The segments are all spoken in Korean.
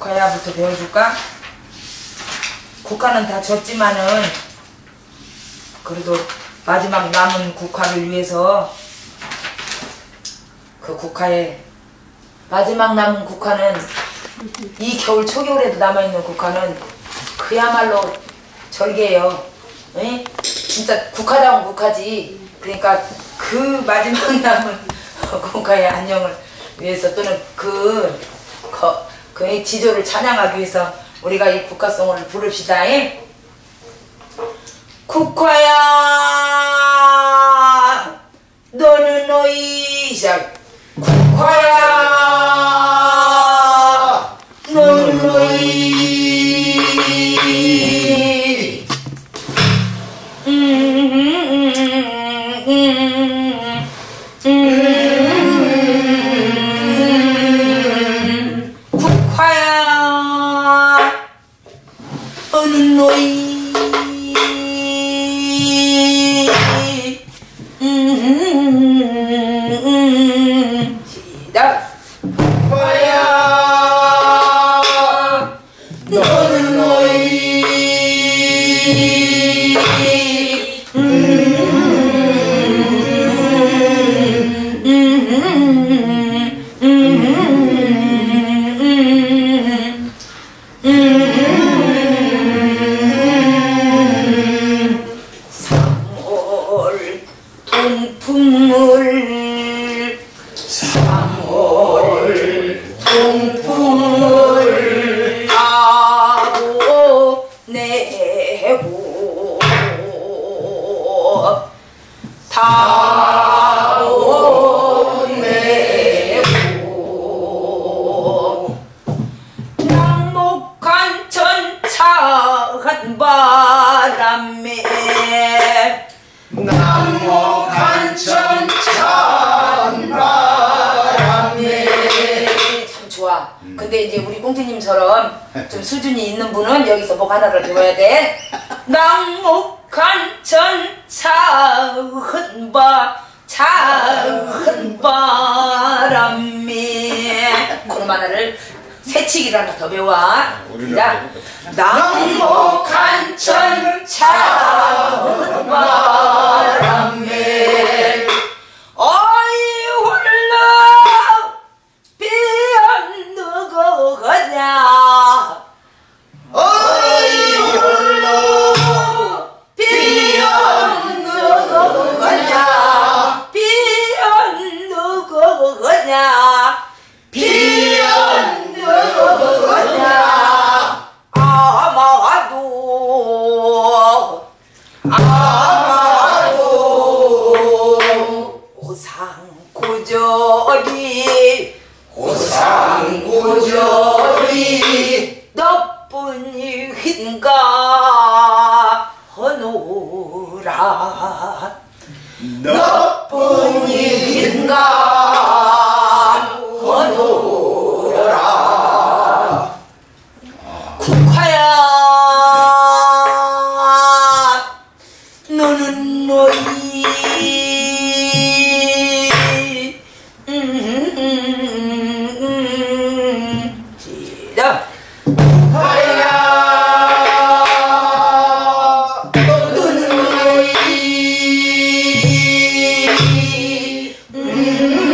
국화야부터 배워줄까? 국화는 다 졌지만은 그래도 마지막 남은 국화를 위해서 그 국화에 마지막 남은 국화는 이 겨울 초겨울에도 남아있는 국화는 그야말로 절개예요. 에? 진짜 국화다운 국화지. 그러니까 그 마지막 남은 국화의 안녕을 위해서 또는 그 지조를 찬양하기 위해서 우리가 이 국화송을 부릅시다. 에? 국화야 너는 너희작 국화야 너는 너희 국화야 너는 너희 시작. 국화야 너는 너희 삼월 동풍을 타고 내고 타고 내고 낙목한 천차한 바람에 낙목한 천찬 바람에 참 좋아. 근데 이제 우리 꽁트님처럼 좀 수준이 있는 분은 여기서 목 하나를 배워야 돼. 낙목한 천차한 바람에 그런 하나를 새치기를 하나 더 배워. 자, 낙목한 천차한 바람에 어이 홀라 비안 누구냐 어이 홀로 비안 누구냐 비안 누구냐 비안 누구냐 아마도 오상고절이 너뿐인가 하노라 너뿐인가 하노라 국화야 너는 너희 시작. 국화야 너는 너희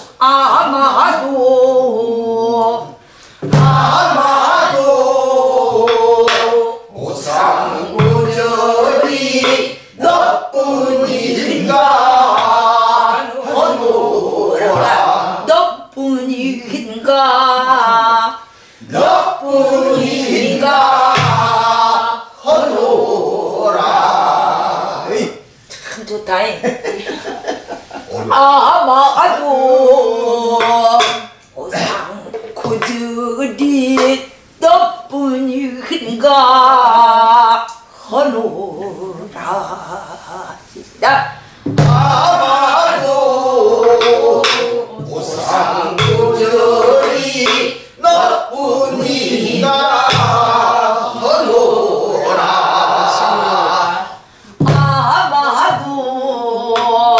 아마도 오상구절이 너뿐인가 하노라 너뿐인가 너뿐인가 하노라 참 좋다. 아마도 오상구절이 너뿐인가 하노라. 아마도 오상구절이 너뿐인가 하노라 아마도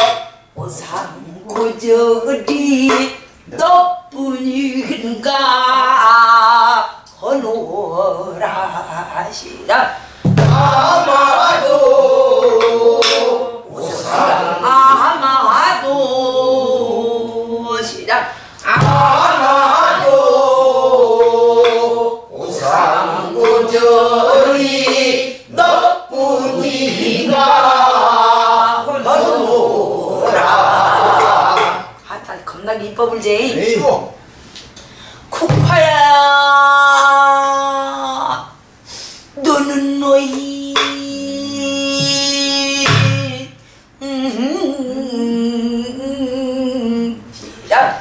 오상구절이 너뿐인가 하노라. 시작. 아마도 아마도 시작. 아마도 오상구절이 너뿐인가 하노라. 아따 겁나게 이뻐 불지. 에이 국화야 너는 너희 시작.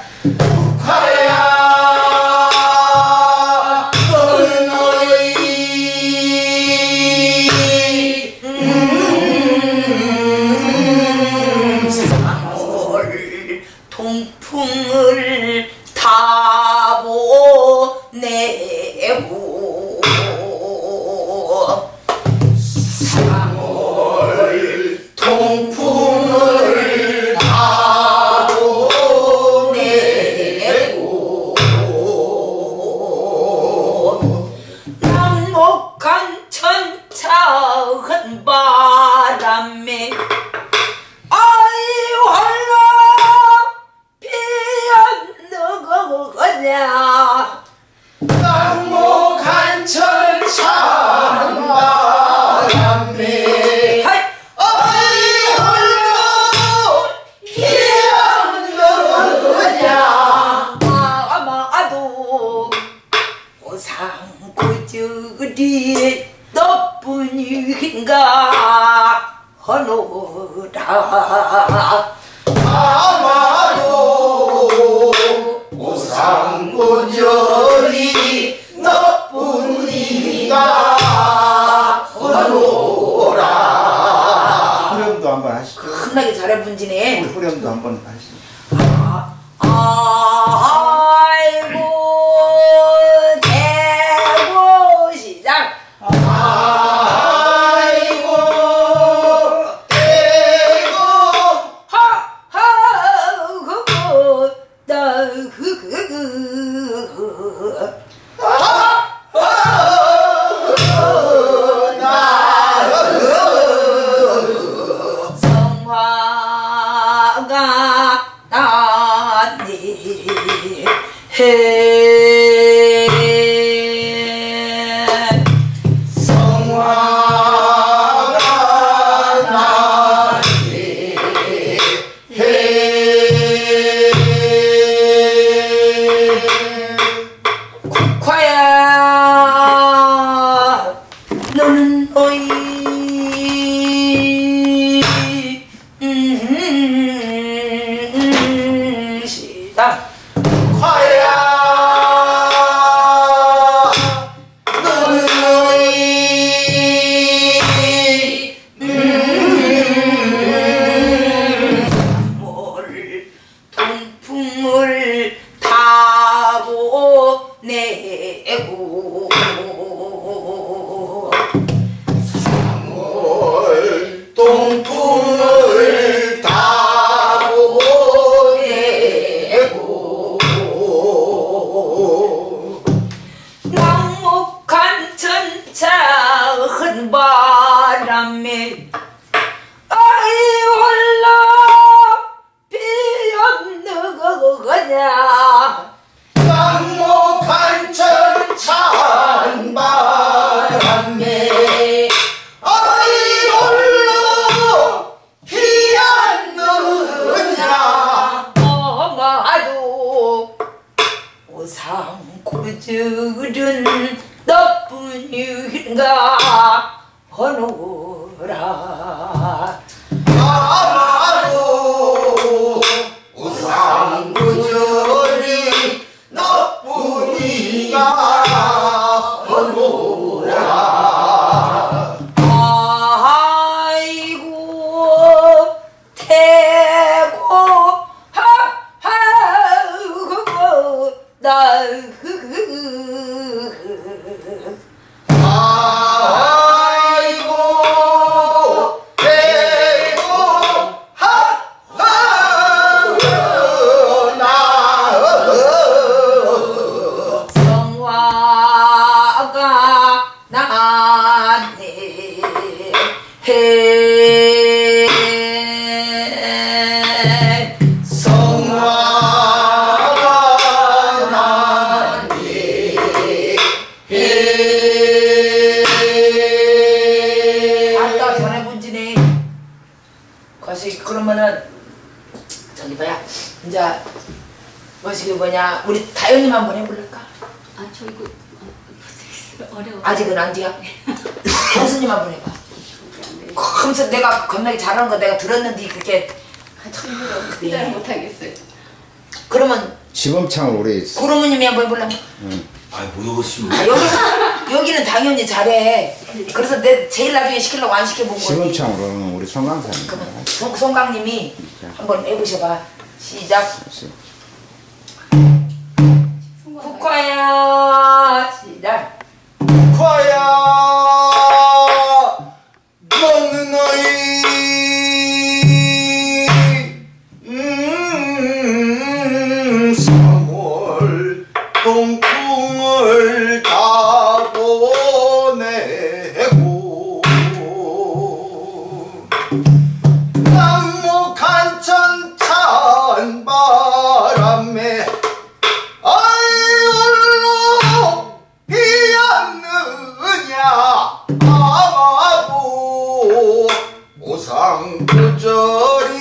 국화야 너는 너희 상월 동풍을 타보내고 상월 동풍을 타보내고 남목한 천차한 바람에 아이 홀로 피어나가냐. 남목한 천찬 바람에 하이 어이 홀로 피어나가냐 아마도 오상구절이 너뿐인가 하노라. 아마도 오상구절이 너뿐인가 하노라. 후렴도 한번 하시죠. 겁나게 잘해 분지네. 후렴도 한번 하시죠. 아이고 대고 시작. 아이고 대고 하하 그거 나 성화가 나니 해 성화가 나니 해 국화야 너는 너희 시작. 화야 너는 너희 뭘 동풍을 타고 내고 동풍을 타고 내고 오늘은 너뿐인가 하노라. 아마도 우상구절이 너뿐인가 하노라. 아이고 태고 하하고 나 아이고 대고 하하나 성화가 나네 해 성화가 나니 아따 전에 분지네 거시 그러면은 저기 뭐야 이제 뭐시 뭐냐 우리 다현님 한번 해볼까? 아, 저 이거 어려워. 아직은 안 돼요? 교수님 한번 해봐. 그러면서 내가 겁나게 잘하는 거 내가 들었는데 그렇게 네. 잘 못하겠어요. 그러면 시범창을 오래 했어. 구로모님이 한번 해볼래? 아이 뭐였으면 아, 여기는 당연히 잘해. 그래서 내 제일 나중에 시키려고 안 시켜본 거지. 시범창으로는 우리 송강사님. 그러면 송강님이 한번 해보셔봐. 시작. 국화야 시작. 과야 너는 너희 삼월 동풍을 다 보내고 남목한 천찬 바람에 아이홀로 비었느냐 아마도 오상구절이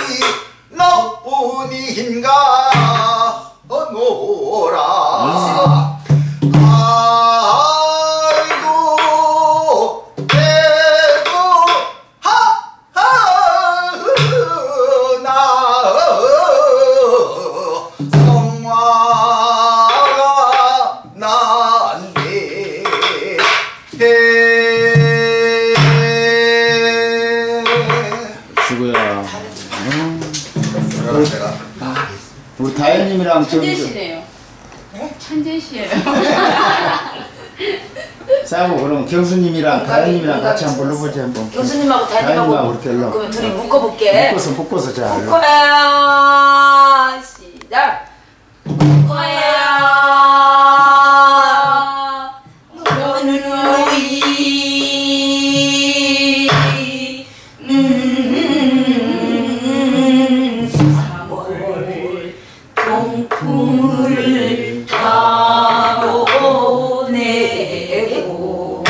너뿐인가 하노라. 아이고 대고 하하나 성화가 난데 수고야. 제가 우리 다현님이랑 좀 천재시네요. 천재시예요. 싸고 그럼 경수님이랑 다현님이랑 같이 한번 불러보자 한번. 교수님하고 다현님하고 다현님하고 이렇게 일러. 그러면 둘이 묶어볼게. 묶어서 잘. 국화야 시작. 국화야 너는 너희 삼월 동풍을 다 보내고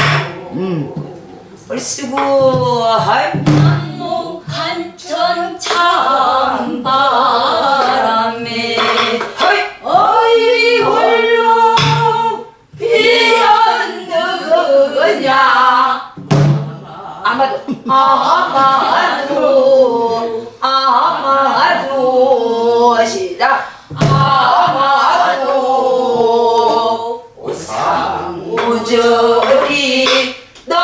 얼씨구 하이 한목한 천참 바람에 하이 어이 홀로 피었느냐 아마도 시작. 아마도 오상우절이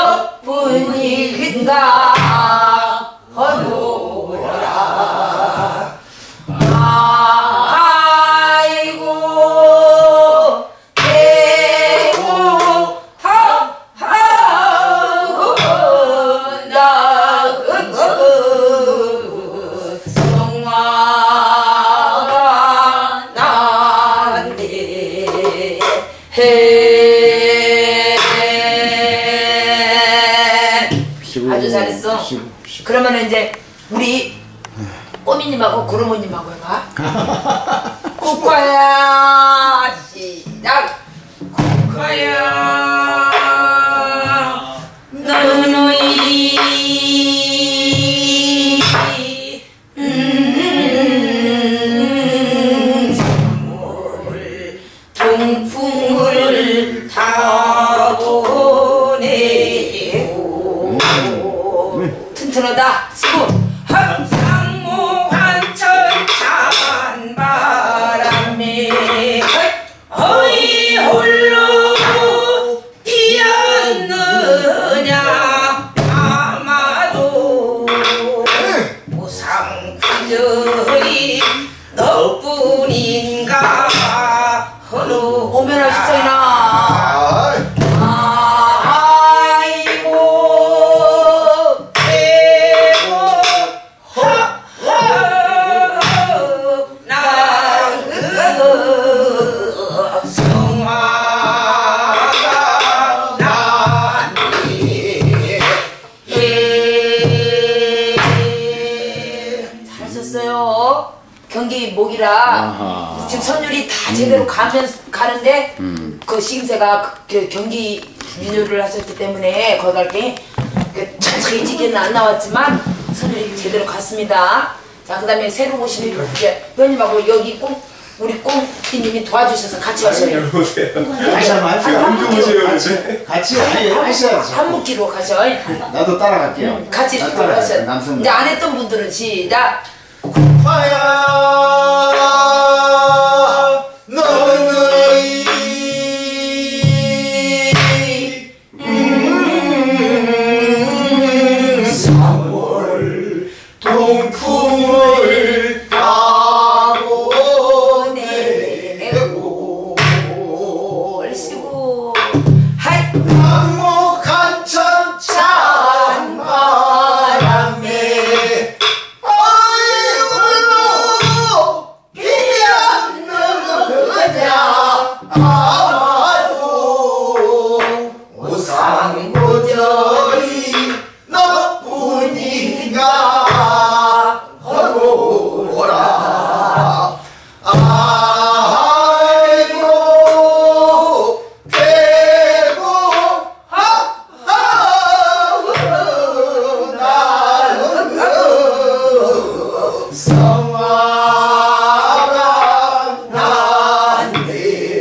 너뿐인가 하노라. 아이고 대고 하하고 나그 성화가 난데 아주 잘했어. 그러면 이제 우리 꼬미님하고 구르모님하고 해봐. 국화야 시작. 국화야 너희 동풍을 경기 목이라 아하. 지금 선율이 다 제대로 가는데 그 시김새가 그 경기 민요를 하셨기 때문에 거기 갈게 천천히 찍기는 안 나왔지만 선율이 제대로 갔습니다. 자, 그 다음에 새로 오신 이제 회원님하고 여기 우리 꽁띠님이 도와주셔서 같이 하셔요. 다시 한번 합시다. 같이 하셔야지. 한 묶기로 가셔. 나도 따라갈게요. 같이 나 따라가요. 하셔. 남성. 이제 안 했던 분들은 시작. 화야 너의 삼월 동풍을 따고 내고 얼씨구 하이 한목한 천찬 바람에 아이고 피었느냐 아마도 오상고절이 너뿐인가 하고라 아이고 대고 나는 성화가 난데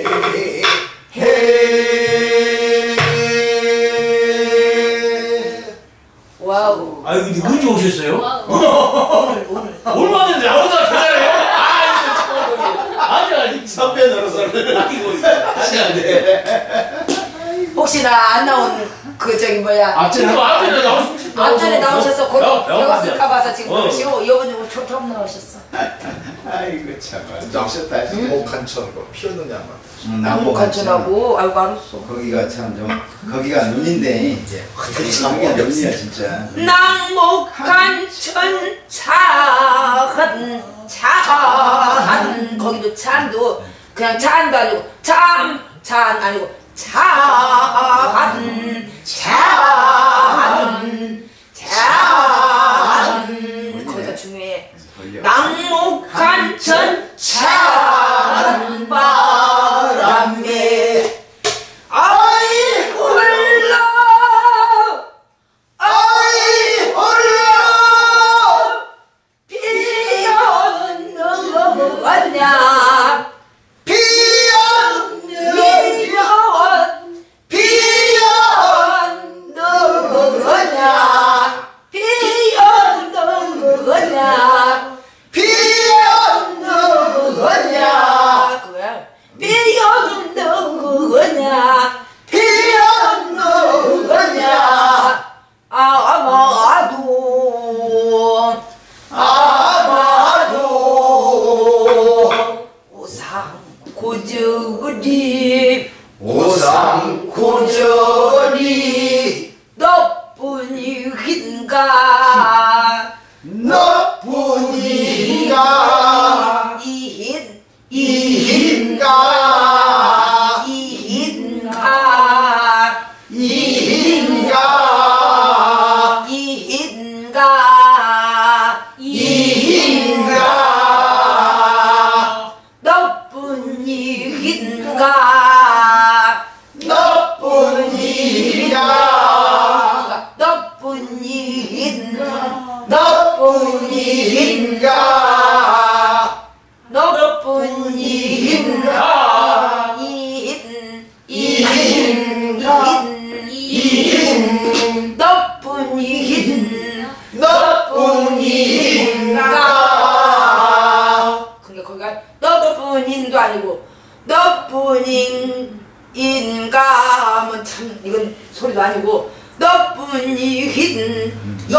와우 아유 근데 언제 오셨어요? 오늘 얼마나 나보다 더 잘해요? 아니 선배 노릇을 이거 아니 안돼 혹시나 안 나온 그 저기 뭐야 앞전에 앞전에 나오시고 싶다 앞전에 나오셔서 거기 배웠을까 봐서 지금 어. 그러시고 이번에 처음 나오셨어. 아이고 참 나오셨다. 목한천으로 피었느냐만 남북한천하고 아이고 알았어. 거기가 참 좀 거기가 눈인데 이제 거기가 눈이야 진짜. 남북한천 차한 거기도 찬도 그냥 찬도 아니고 찬 아니고 찬 거기가 중요해. 남북한천 찬 바람에 아이 홀라 아이 홀라 피었느냐 고저리 오상고절이 너뿐인가 너뿐인가 이힌가 그러니까 거기가 너뿐인도 아니고 너뿐인가 하면 참 이건 소리도 아니고 너뿐이힌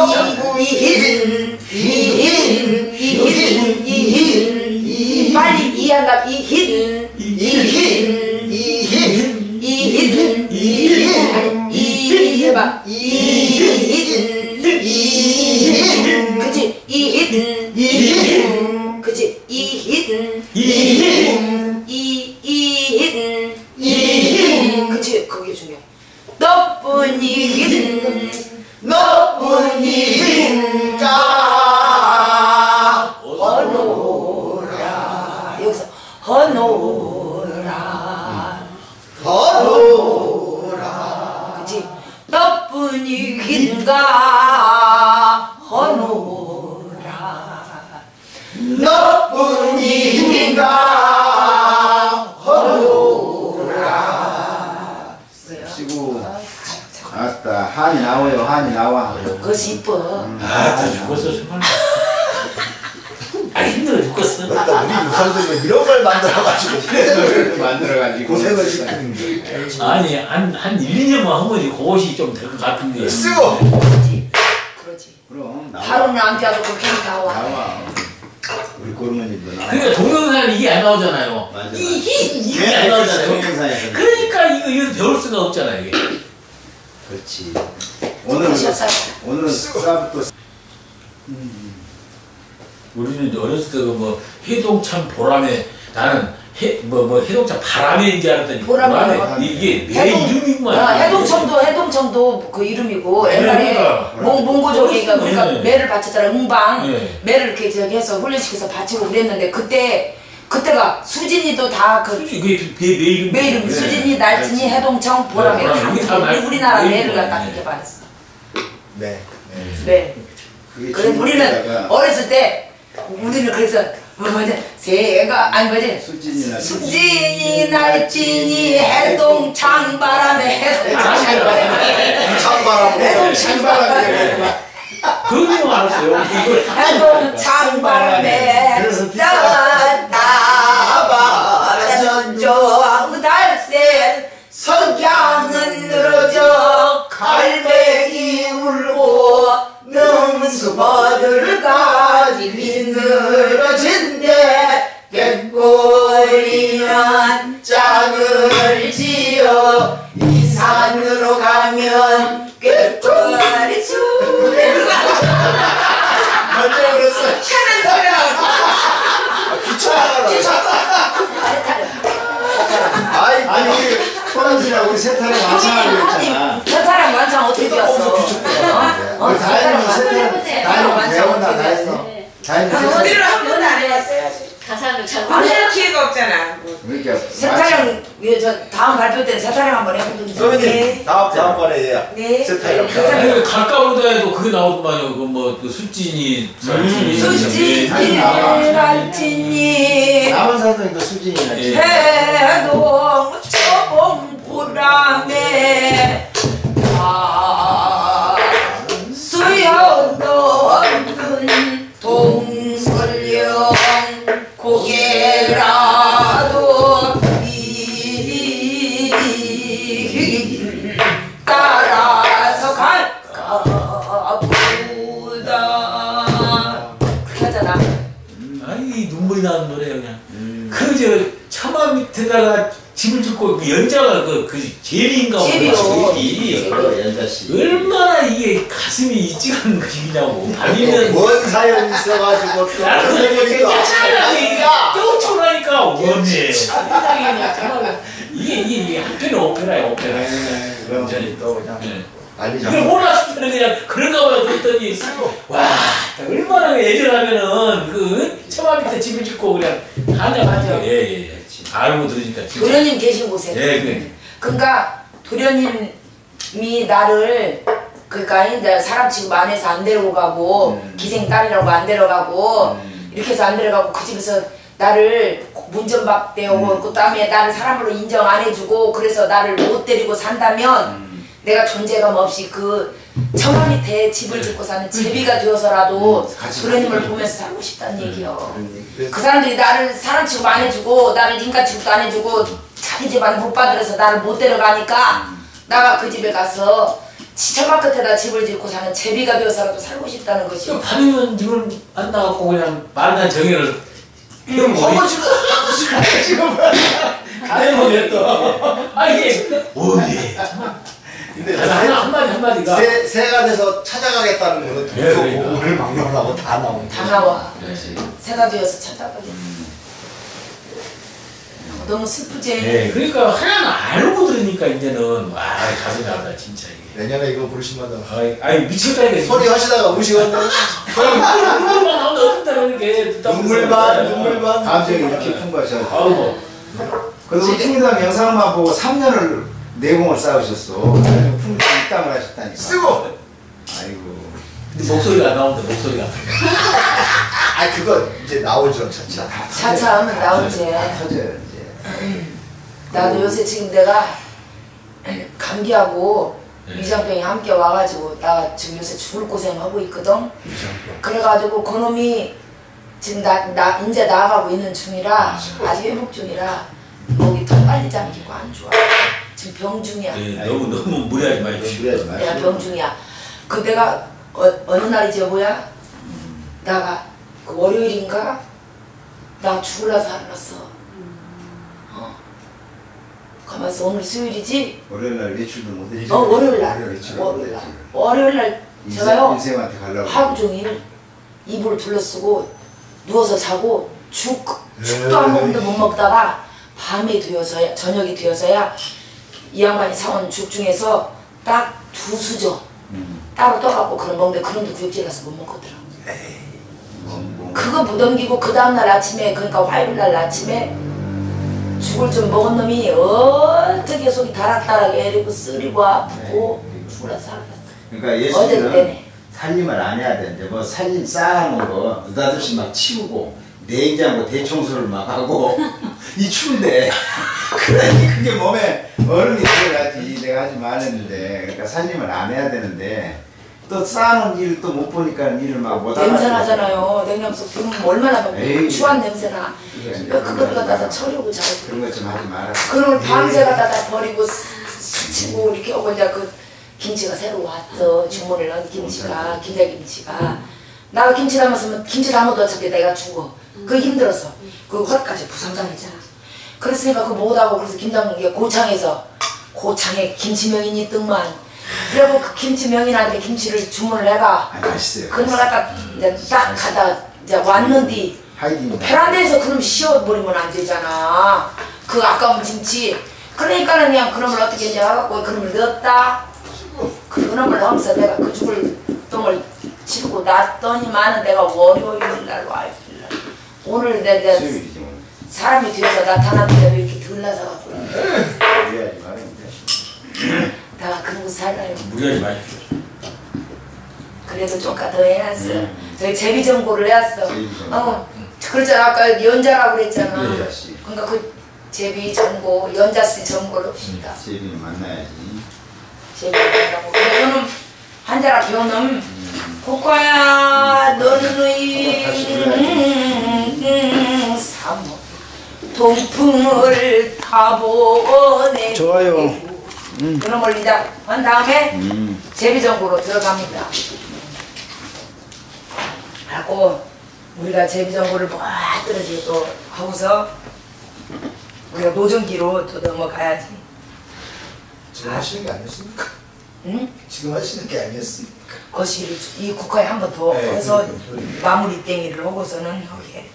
빨리 이해한다. 이힌 해봐. 그치 이힌 그치 이힌 그치 그게 중요해. 너뿐인가 어느 허노라 허노라 그치 너뿐이긴가 허노라 너뿐인가 허노라 시고 아따 한이 나와요 한이 나와. 그것이 이뻐 다 죽었어 정말. 아 힘들어 죽겠어. 우리 유선생님 이런 걸 만들어가지고 노래를 만들어가지고 고생을 시키는 게 아니 한 1, 2년만 하면 그것이 좀 될 것 같은데. 쓰고 그러지 그러지 그럼 나와. 하루는 안 돼도 그렇게 나와 나와. 우리 고르머니도 나와. 그러니까 동영상 이게 안 나오잖아요. 맞아, 이게 안 나오잖아요. 동영상에서. 그러니까 이거 배울 수가 없잖아요 이게. 그렇지. 오늘은 쌀부터. 우리는 이제 어렸을 때 뭐 해동참 보람에 나는 뭐 해동참 바람인 줄 알았더니 보람에 이게 내 이름이구만. 해동청도 그 이름이고 옛날에 그러니까. 몽고족이가 우리가 네. 매를 바쳤잖아 응방 네. 매를 이렇게 저기 해서 훈련시켜서 바치고 그랬는데 그때가 수진이도 다그 그게 내 이름. 매 이름 수진이 날진이 해동청 보람에 네, 보람에. 다 우리나라 네. 매를 갖다 이렇게 말했어. 네 네. 그게 그래 우리는 중국에다가 어렸을 때 우리는 그래서 뭐냐 새가 아니 뭐지 수진이나 수진이 날진이 해동창 바람에 해동창 바람에 찬바람으로 찬바람이 그거 알았어요. 이걸 해동창 바람에 따바라전조 달새 석양은 늘어져 갈매기 울고 능수버들 가지 늘어진대 갯골이는 짝을 지어 이 산으로 가면 갯골이 수레 먼저 그랬어 아니 우리 소란씨랑 우리 세타랑 마찬가지로 했잖아. 세타랑 완창 어떻게 되었어? 우리 다현이 세타랑 다현이 배운다 다 했어. 다현이 어디로 세타. 한 번도 안 해봤어야지. 가사를 잘 만날 기회가 없잖아. 그러니까 세타랑 저 다음 발표 때는 세타랑 한번 해보든지. 선생님 다음번에 네. 세타이랑 그 가까운데 해도 그게 나오더만요. 그뭐 술진이 수진이 갈진이 남은 선생님도 수진이야. 예. 해동 초봉부람에 수여도 없는 동설령 고개라도 따라서 갈까 보다 그렇게 하잖아. 아이 눈물이 나는 노래 그냥. 그 처마 밑에다가 집을 짓고 그 연자가 그 제비인가 제비요. 제비. 연자씨. 얼마나 이게 가슴이 이직한 것이냐고. 아니면 뭔 사연이 있어가지고 또 나는 해보니까 쫓아나니까 원해. 이게 한편의 오페라야 오페라. 그럼 완전히. 또 그냥 네. 난리 그걸 장 몰랐을 때는 그냥 그런가 보다 그랬더니 와 얼마나 예전하면은 그 처마 밑에 집을 짓고 그냥 한장하죠. 예예예. 알고 들으니까 진짜. 도련님 계신 곳에. 예 그래. 그러니까 도련님이 나를 그러니까 이제 사람 지금 안에서 안 데리고 가고 기생 딸이라고 안 데려가고 이렇게 해서 안 데려가고 그 집에서 나를 문전박대하고 그다음에 나를 사람으로 인정 안 해주고 그래서 나를 못 데리고 산다면 내가 존재감 없이 그 처마 밑에 집을 짓고 사는 제비가 되어서라도 도련님을 보면서 살고 싶다는 얘기요. 그 사람들이 나를 사람 취급 안 해주고 나를 인간 취급도 안 해주고 자기 집안에 못 받들어서 나를 못 데려가니까 나가 그 집에 가서 처마 끝에다 집을 짓고 사는 제비가 되어서라도 살고 싶다는 것이. 반이면 눈을 안 나갖고 그냥 말한 정의를 지금 가해보네 또. 아 이게 어디? 근데 한마디가. 새가 돼서 찾아가겠다는 거는 예, 그러니까. 오늘 막론하고 다 나온다. 다 나와. 그렇지. 새가 되어서 찾아가게. 너무 슬프지. 예, 그러니까 하나는 알고 들으니까 이제는 와 가슴이 아프다 진짜 이게. 내년에 이거 부르시면 더 아이 미치겠다니까. 소리 하시다가 우시겠네. 눈물만 나오는데 어떻다는 게 눈물만. 감정이 이렇게 풍부하셔. 아우 그래도 우리 풍당 영상만 보고 3년을 내공을 쌓으셨어. 풍당 입당을 하셨다니까. 쓰고. 아이고. 근데 목소리가 안 나오는데 목소리가. 아 그거 이제 나오죠 차차. 차차 하면 나오지. 터져요 이제. 나도 요새 지금 내가 감기하고 위장병이 함께 와가지고 나 지금 요새 죽을 고생하고 있거든. 그래가지고 그놈이 지금 나 이제 나아가고 있는 중이라 아직 회복 중이라 목이 더 빨리 잠기고 안 좋아. 지금 병 중이야. 네, 너무 무리하지 마십시오. 무리하지 내가 마시고. 병 중이야. 그 내가 어느 날이지 여보야? 나가 그 월요일인가? 나 죽을라 살았어. 가만있어. 오늘 수요일이지? 월요일날 외출도 못했지. 월요일날. 외출도 월요일날. 못했지. 월요일날 제가요 인생한테 가려고. 하루 종일 이불 둘러쓰고 누워서 자고 죽도 한 모금도 못 먹다가 밤이 되어서야 저녁이 되어서야 이 양반이 사온 죽 중에서 딱 2수저 따로 떠갖고 그런 먹는데 그런데 구역질 나서 못 먹거더라고. 그거 못 넘기고 그 다음날 아침에 그러니까 화요일날 아침에 죽을 좀 먹은 놈이 어떻게 속이 다락다락 애리고 쓰리고 아프고 죽으라 살았어. 그러니까 어제 예수님은 때네. 살림을 안 해야 되는데 뭐 살림 쌓아놓은 거 느닷없이 막 치우고 냉장고 대청소를 막 하고 이 추운데 그러니 그게 몸에 얼음이 들어가지. 내가 하지 말랬는데 그러니까 살림을 안 해야 되는데 또 쌓아놓은 일 또 못 보니까 일을 막 못하고 냄새 나잖아요. 냉장고 비우면 얼마나 에이. 추한 냄새 나. 그걸 갖다 쳐려고 자고. 그런 것 좀 하지 마라. 그걸 밤새 갖다 다 버리고 스치고 이렇게 오고 이제 그 김치가 새로 왔어. 주문을 넣은 김치가 김장김치가. 나가 김치 담았으면 김치 담아도 어차피 내가 죽어. 그게 힘들었어. 그 허리까지 부상당했잖아. 그랬으니까 그거 못하고 그래서 김장게 고창에 김치명인이 있더만. 그리고 그 김치명인한테 김치를 주문을 해가. 아, 맛있어요. 그걸 갖다 이제 딱 가다 이제 왔는디 하이딩. 베란다에서 그럼 씌워버리면 안 되잖아. 그 아까운 김치. 그러니까는 그냥 그놈을 어떻게 이제 해갖고 그놈을 넣었다. 그놈을 넣으면서 내가 그 죽을 똥을 치고 놨더니만은 내가 월요일날 와이프날 오늘 내가 수요일이지 뭐. 사람이 뒤에서 나타났는데 왜 이렇게 들나서갖고 무리하지 말아야 내가 그러고 살아요. 무리하지 마십시오. 그래도 조금 더 해놨어. 저희 제비전고를 해왔어. 제비전고. 그러잖아. 아까 연자라고 그랬잖아. 연자씨. 그러니까 그 제비전고, 연자씨 전고를 옵시다. 제비는 만나야지. 제비전고. 근데 너는 한자라 배우는 국가야 너는 의 사모 동풍을 타보내. 좋아요. 그놈을 이제 한 다음에 제비전고로 들어갑니다. 하고 우리가 제비전고를 막 떨어지고 하고서 우리가 노정기로 또 넘어가야지. 지금 하시는 게 아니었습니까? 응? 지금 하시는 게 아니었습니까? 거시기를 이 국화에 한 번 더 네, 해서 그러니까. 마무리 땡이를 하고서는 여기에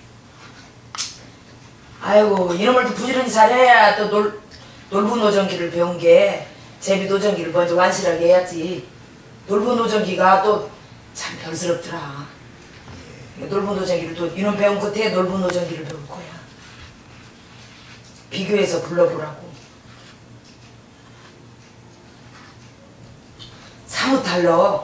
아이고 이놈을 또 부지런히 잘해야 또 놀부 노정기를 배운 게 제비 노정기를 먼저 완실하게 해야지. 놀부 노정기가 또 참 별스럽더라. 놀부 노정기를 또 이놈 배운 끝에 놀부 노정기를 배울 거야. 비교해서 불러보라고. 사뭇 달러.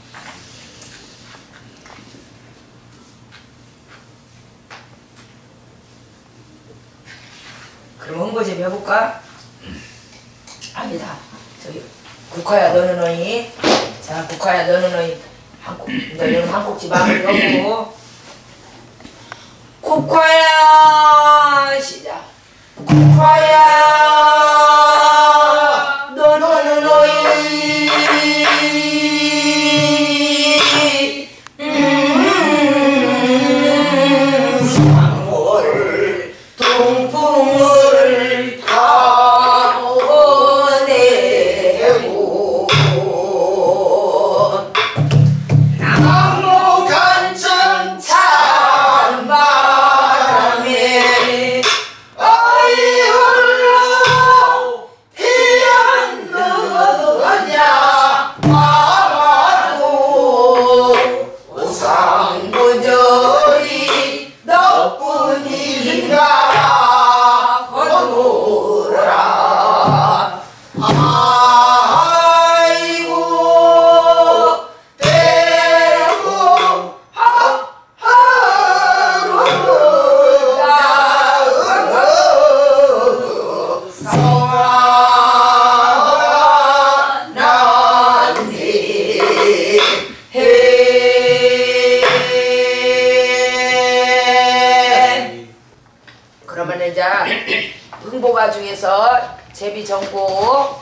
그럼 원고집 해볼까? 아니다. 저기 국화야 너는 어이. 자 국화야 너는 어이. 너는 한 꼭지 마무리하고. 국화야 시작. 국화야 너는 어이. 상월 동풍을 타보내고 나무 간천 찬 바람에 어이 그러면 이제 흥보가 중에서 제비 정보